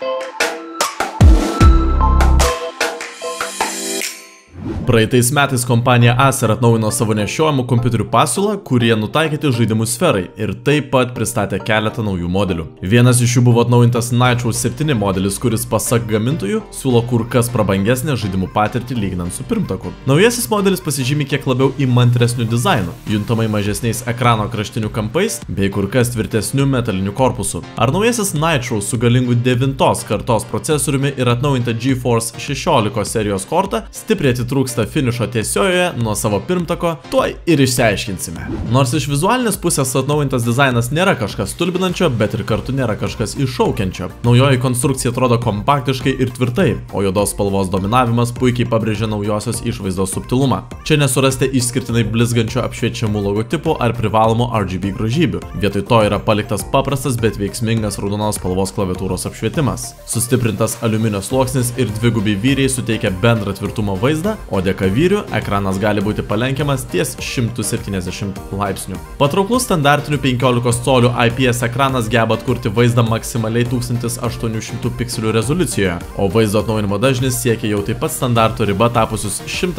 Praeitais metais kompanija Acer atnaujino savo nešiojamų kompiuterių pasiūlą, kurie nutaikyti žaidimų sferai ir taip pat pristatė keletą naujų modelių. Vienas iš jų buvo atnaujintas Nitro 7 modelis, kuris pasak gamintojų siūlo kur kas prabangesnę žaidimų patirtį lyginant su pirmtaku. Naujasis modelis pasižymi kiek labiau įmantresniu dizainu, juntamai mažesniais ekrano kraštinių kampais bei kur kas tvirtesniu metaliniu korpusu. Ar naujasis Nitro su galingu 9 kartos procesoriumi ir atnaujinta GeForce 16 serijos korta stipriai atitrūksta finišo tiesiojoje nuo savo pirmtako, tuoj ir išsiaiškinsime. Nors iš vizualinės pusės atnaujintas dizainas nėra kažkas stulbinančio, bet ir kartu nėra kažkas iššaukiančio. Naujoji konstrukcija atrodo kompaktiškai ir tvirtai, o juodos spalvos dominavimas puikiai pabrėžia naujosios išvaizdos subtilumą. Čia nesurasti išskirtinai blizgančio apšviečiamų logotipų ar privalomų RGB grožybių. Vietoj to yra paliktas paprastas, bet veiksmingas raudonos spalvos klaviatūros apšvietimas. Sustiprintas aliuminio sluoksnis ir dvigubi vyriai suteikia bendrą tvirtumo vaizdą, o dėka vyrių ekranas gali būti palenkiamas ties 170 laipsnių. Patrauklus standartinių 15 colių IPS ekranas geba atkurti vaizdą maksimaliai 1800 pikselių rezoliucijoje, o vaizdo atnaujinimo dažnis siekia jau taip pat standarto riba tapusius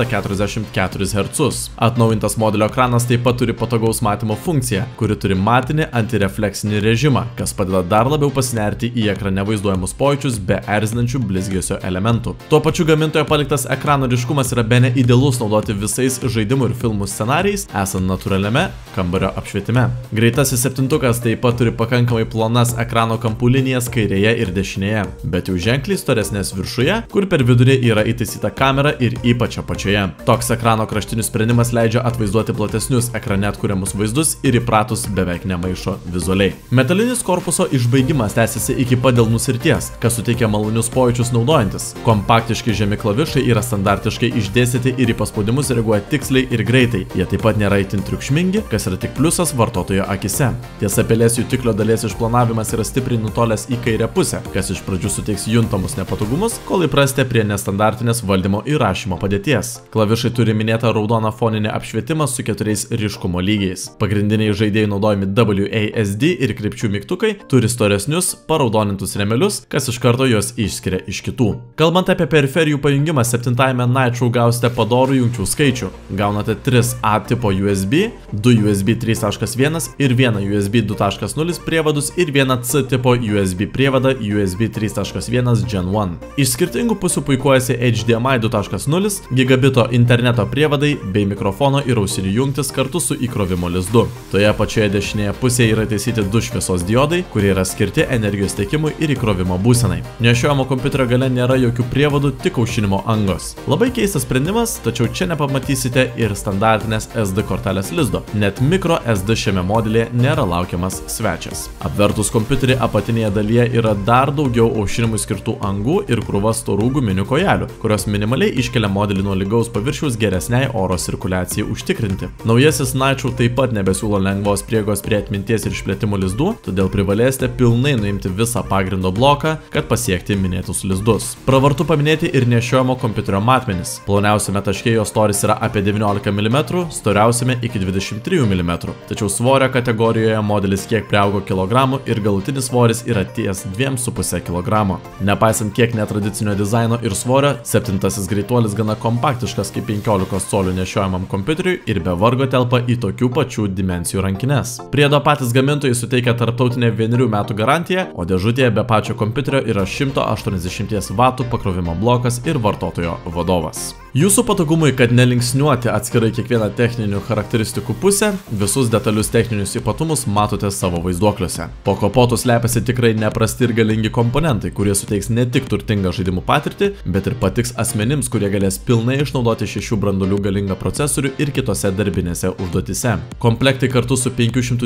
144 Hz. Atnaujintas modelio ekranas taip pat turi patogaus matymo funkciją, kuri turi matinį antirefleksinį režimą, kas padeda dar labiau pasinerti į ekrane vaizduojamus pojūčius be erzinančių blizgesio elementų. Tuo pačiu gamintojo paliktas ekrano ryškumas yra bene idealus naudoti visais žaidimų ir filmų scenarijais, esant natūraliame kambario apšvietime. Greitasis septintukas taip pat turi pakankamai plonas ekrano kampų linijas kairėje ir dešinėje, bet jau ženkliai storesnės viršuje, kur per vidurį yra įtaisyta kamera ir ypač apačioje. Toks ekrano kraštinis sprendimas leidžia atvaizduoti platesnius ekrane atkuriamus vaizdus ir įpratus beveik nemaišo vizualiai. Metalinis korpuso išbaigimas tęsiasi iki pat delnų srities, kas suteikia malonius pojūčius naudojantis. Kompaktiški žemi klavišai yra standartiškai išdėstyti ir į paspaudimus reaguoja tiksliai ir greitai. Jie taip pat nėra itin triukšmingi, kas yra tik pliusas vartotojo akise. Tiesa, pelės jutiklio dalies išplanavimas yra stipriai nutolęs į kairę pusę, kas iš pradžių suteiks juntamus nepatogumus, kol įprastė prie nestandartinės valdymo ir rašymo padėties. Klavišai turi minėtą raudoną foninį apšvietimą su 4 ryškumo lygiais. Pagrindiniai žaidėjai naudojami WASD ir krypčių mygtukai turi storesnius, paraudonintus rėmelius, kas iš karto juos išskiria iš kitų. Kalbant apie periferijų pajungimą, 7-ame Nitro gausite padorų jungčių skaičių. Gaunate 3 A tipo USB, 2 USB 3.1 ir 1 USB 2.0 prievadus ir 1 C tipo USB prievadą USB 3.1 Gen 1. Iš skirtingų pusių puikuojasi HDMI 2.0, gigabito interneto prievadai bei mikrofono ir ausinių jungtis kartu su įkrovimo lizdu. Toje pačioje dešinėje pusėje yra įtaisyti 2 šviesos diodai, kurie yra skirti energijos tiekimui ir įkrovimo būsenai. Nešiojamo kompiuterio gale nėra jokių prievadų, tik aušinimo angos. Labai keistas sprendimas, tačiau čia nepamatysite ir standartinės SD kortelės lizdo. Net micro SD šiame modelėje nėra laukiamas svečias. Apvertus kompiuterį apatinėje dalyje yra dar daugiau aušinimui skirtų angų ir krūva storų guminių kojelių, kurios minimaliai iškelia modelį nuo lygaus paviršiaus geresniai oro cirkuliacijai užtikrinti. Naujasis Nitro taip pat nebesiūlo lengvos prieigos prie atminties ir išplėtimo lizdų, todėl privalėsite pilnai nuimti visą pagrindo bloką, kad pasiekti minėtus lizdus. Pravartu paminėti ir nešiojamo kompiuterio matmenis. Ploniausiame taške jo storis yra apie 19 mm, storiausiame iki 23 mm. Tačiau svorio kategorijoje modelis kiek priaugo kilogramų ir galutinis svoris yra ties 2,5 kg. Nepaisant kiek netradicinio dizaino ir svorio, 7-asis greituolis gana kompaktiškas kaip 15 colių nešiojamam kompiuteriui ir be vargo telpa į tokių pačių dimensijų rankines. Priedo patys gamintojai suteikia tarptautinę 1 metų garantiją, o dėžutėje be pačio kompiuterio yra 180 W pakrovimo blokas ir vartotojo vadovas. Jūsų patogumui, kad nelinksniuoti atskirai kiekvieną techninių charakteristikų pusę, visus detalius techninius ypatumus matote savo vaizduokliuose. Po kapotu slepiasi tikrai neprasti ir galingi komponentai, kurie suteiks ne tik turtingą žaidimų patirtį, bet ir patiks asmenims, kurie galės pilnai išnaudoti 6 branduolių galingą procesorių ir kitose darbinėse užduotise. Komplektai kartu su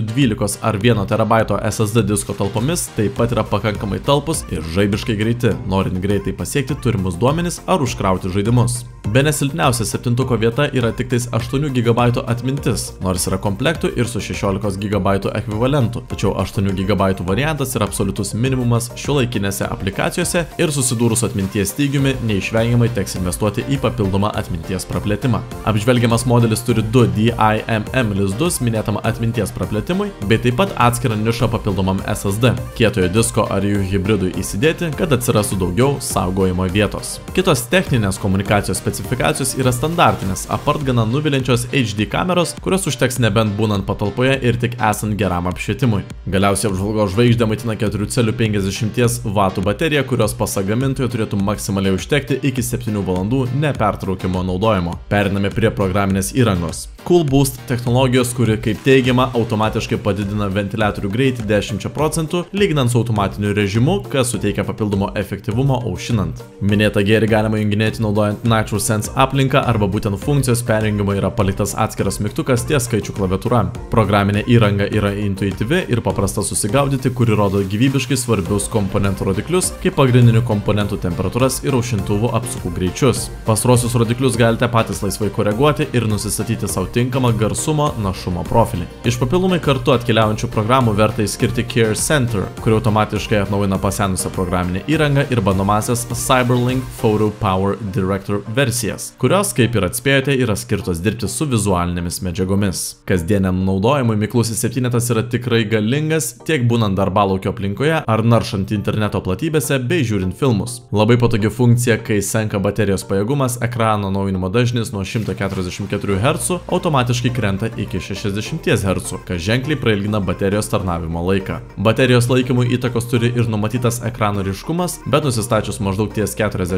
512 ar 1 TB SSD disko talpomis taip pat yra pakankamai talpus ir žaibiškai greiti, norint greitai pasiekti turimus duomenis ar užkrauti žaidimus. Bene silpniausia septintuko vieta yra tik tais 8 GB atmintis, nors yra komplektų ir su 16 GB ekvivalentu, tačiau 8 GB variantas yra absoliutus minimumas šiuolaikinėse aplikacijose ir susidūrus atminties stygiumi neišvengiamai teks investuoti į papildomą atminties praplėtimą. Apžvelgiamas modelis turi 2 DIMM lizdus minėtam atminties praplėtimui, bei taip pat atskirą nišą papildomam SSD, kietojo disko ar jų hibridui įsidėti, kad atsirastų daugiau saugojimo vietos. Kitos techninės komunikacijos specifikacijos yra standartinės, apart gana nuviliančios HD kameros, kurios užteks nebent būnant patalpoje ir tik esant geram apšvietimui. Galiausiai apžvalgos žvaigždę maitina 4 celių 50 W baterija, kurios pasak gamintojo turėtų maksimaliai užtekti iki 7 valandų nepertraukimo naudojimo. Periname prie programinės įrangos. Cool Boost technologijos, kuri, kaip teigiama, automatiškai padidina ventiliatorių greitį 10%, lyginant su automatiniu režimu, kas suteikia papildomo efektyvumo aušinant. Minėtą gėrį galima junginėti naudojant NitroSense aplinką arba būtent funkcijos perjungimo yra paliktas atskiras mygtukas ties skaičių klaviatūra. Programinė įranga yra intuityvi ir paprasta susigaudyti, kuri rodo gyvybiškai svarbius komponentų rodiklius, kaip pagrindinių komponentų temperatūras ir aušintuvų apsukų greičius. Pastaruosius rodiklius galite patys laisvai koreguoti ir nusistatyti savo tinkamą garsumo, našumo profilį. Iš papildomai kartu atkeliaujančių programų verta įskirti Care Center, kuri automatiškai atnaujina pasenusią programinę įrangą ir bandomasias CyberLink Photo Power Director versijas, kurios, kaip ir atspėjote, yra skirtos dirbti su vizualinėmis medžiagomis. Kasdieniam naudojimui miklusis 7 yra tikrai galingas, tiek būnant darbalaukio aplinkoje ar naršant interneto platybėse bei žiūrint filmus. Labai patogi funkcija, kai senka baterijos pajėgumas, ekrano naujinimo dažnis nuo 144 Hz automatiškai krenta iki 60 Hz, kas ženkliai prailgina baterijos tarnavimo laiką. Baterijos laikymui įtakos turi ir numatytas ekrano ryškumas, bet nusistačius maždaug ties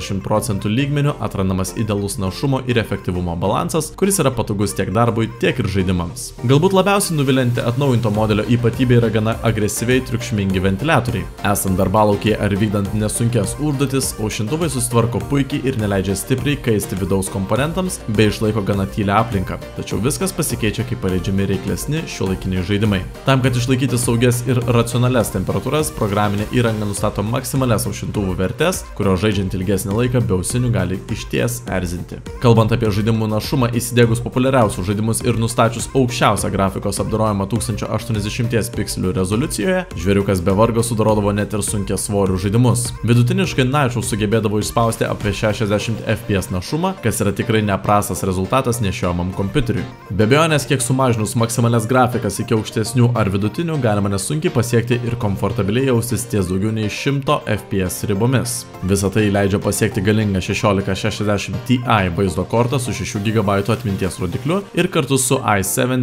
40% lygmeniu atrandamas idealus našumo ir efektyvumo balansas, kuris yra patogus tiek darbui, tiek ir žaidimams. Galbūt labiausiai nuvilianti atnaujinto modelio ypatybė yra gana agresyviai triukšmingi ventiliatoriai. Esant darbalaukyje ar vykdant nesunkias užduotis, aušintuvai susitvarko puikiai ir neleidžia stipriai kaisti vidaus komponentams bei išlaiko gana tylią aplinką. Tačiau viskas pasikeičia, kai paleidžiami reiklesni šiuolaikiniai žaidimai. Tam, kad išlaikyti saugias ir racionalias temperatūras, programinė įranga nustato maksimalias aušintuvų vertes, kurios žaidžiant ilgesnį laiką be ausinių gali išties erzinti. Kalbant apie žaidimų našumą, įsidiegus populiariausius žaidimus ir nustačius aukščiausią grafikos apdorojimą 1080 pikselių rezoliucijoje, žvėriukas be vargo sudarodavo net ir sunkiasvorių žaidimus. Vidutiniškai Nitro sugebėdavo išspausti apie 60 FPS našumą, kas yra tikrai neprastas rezultatas nešiojamam kompiuteriui. Be abejonės, kiek sumažinus maksimalias grafikas iki aukštesnių ar vidutinių, galima nesunkiai pasiekti ir komfortabiliai jaustis ties daugiau nei 100 FPS ribomis. Visą tai leidžia pasiekti galingą 1660 Ti vaizdo kortą su 6 GB atminties rodikliu ir kartu su i7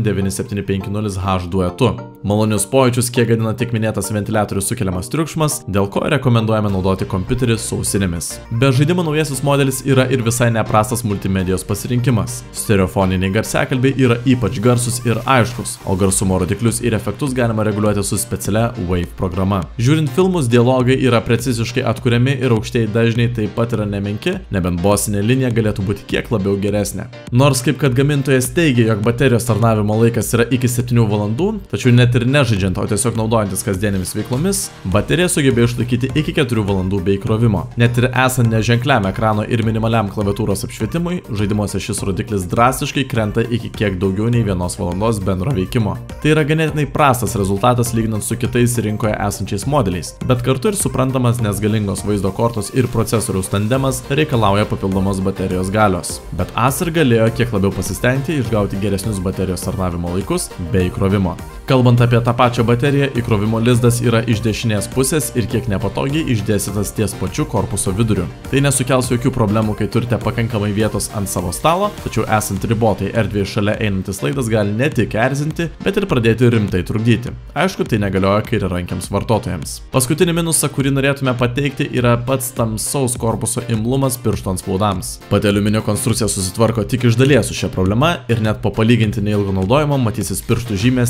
9750H duetu. Malonius pojūčius kiek gadina tik minėtas ventiliatorių sukeliamas triukšmas, dėl ko rekomenduojame naudoti kompiuterį su ausinėmis. Be žaidimo naujasis modelis yra ir visai neprastas multimedijos pasirinkimas. Stereofoniniai garsiakalbiai yra ypač garsus ir aiškus, o garsumo rodiklius ir efektus galima reguliuoti su specialia Wave programa. Žiūrint filmus, dialogai yra preciziškai atkuriami ir aukštieji dažniai taip pat yra nemenki, nebent bosinė linija galėtų būti kiek labiau geresnė. Nors kaip kad gamintojas teigia, jog baterijos tarnavimo laikas yra iki 7 valandų, tačiau net ir nežaidžiant, o tiesiog naudojantis kasdienėmis veiklomis, baterija sugebėjo išlaikyti iki 4 valandų be įkrovimo. Net ir esant neženkliam ekrano ir minimaliam klaviatūros apšvietimui, žaidimuose šis rodiklis drastiškai krenta iki kiek daugiau nei 1 valandos bendro veikimo. Tai yra ganėtinai prastas rezultatas lyginant su kitais rinkoje esančiais modeliais, bet kartu ir suprantamas, nes galingos vaizdo kortos ir procesoriaus tandemas reikalauja papildomos baterijos galios. Bet Acer galėjo kiek labiau pasistengti išgauti geresnius baterijos tarnavimo laikus be įkrovimo. Kalbant apie tą pačią bateriją, įkrovimo lizdas yra iš dešinės pusės ir kiek nepatogiai išdėstytas ties pačiu korpuso viduriu. Tai nesukels jokių problemų, kai turite pakankamai vietos ant savo stalo, tačiau esant ribotai erdvėje šalia einantis laidas gali ne tik erzinti, bet ir pradėti rimtai trukdyti. Aišku, tai negalioja kairiarankiams vartotojams. Paskutinį minusą, kurį norėtume pateikti, yra pats tamsaus korpuso imlumas pirštų antspaudams. Pati aliuminio konstrukcija susitvarko tik iš dalies su šia problema ir net po palyginti neilgo naudojimo matysis pirštų žymės ties delnu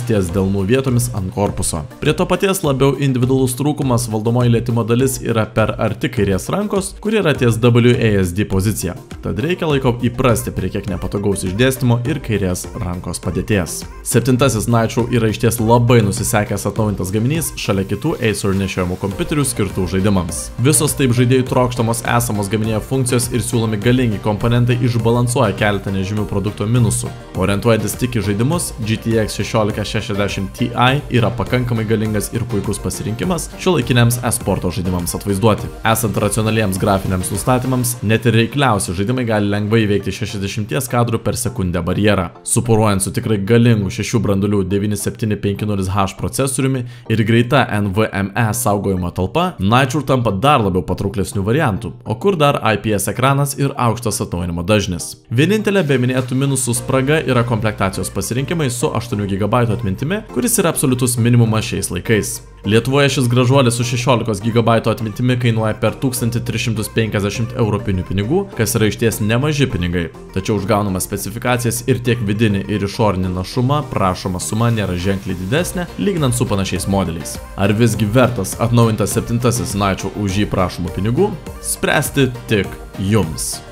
delnų vietomis ant korpuso. Prie to paties labiau individualus trūkumas valdomoji lietimo dalis yra per arti kairės rankos, kuri yra ties WASD pozicija. Tad reikia laiko įprasti prie kiek nepatogaus išdėstymo ir kairės rankos padėties. 7-asis Nitro yra išties labai nusisekęs atnaujintas gaminys šalia kitų Acer nešiojamų kompiuterių skirtų žaidimams. Visos taip žaidėjų trokštamos esamos gaminėje funkcijos ir siūlomi galingi komponentai išbalansuoja keletą nežymių produkto minusų. Orientuojantis tik į žaidimus, GTX 1660 Ti yra pakankamai galingas ir puikus pasirinkimas šiuolaikiniams e-sporto žaidimams atvaizduoti. Esant racionaliems grafiniams nustatymams, net ir reikliausi žaidimai gali lengvai įveikti 60 kadrų per sekundę barjerą. Suporuojant su tikrai galingu 6 branduolių 9750H procesoriumi ir greita NVMe saugojimo talpa, Nitro tampa dar labiau patrauklesnių variantų, o kur dar IPS ekranas ir aukštas atnaujinimo dažnis. Vienintelė be minėtų minusų spraga yra komplektacijos pasirinkimai su 8 GB atmintimi, kuris yra absoliutus minimumas šiais laikais. Lietuvoje šis gražuolis su 16 GB atmintimi kainuoja per 1350 europinių pinigų, kas yra išties nemaži pinigai. Tačiau už gaunamas specifikacijas ir tiek vidinį ir išorinį našumą prašoma suma nėra ženkliai didesnė, lyginant su panašiais modeliais. Ar visgi vertas atnaujintas 7-asis Nitro už jį prašomų pinigų? Spręsti tik jums.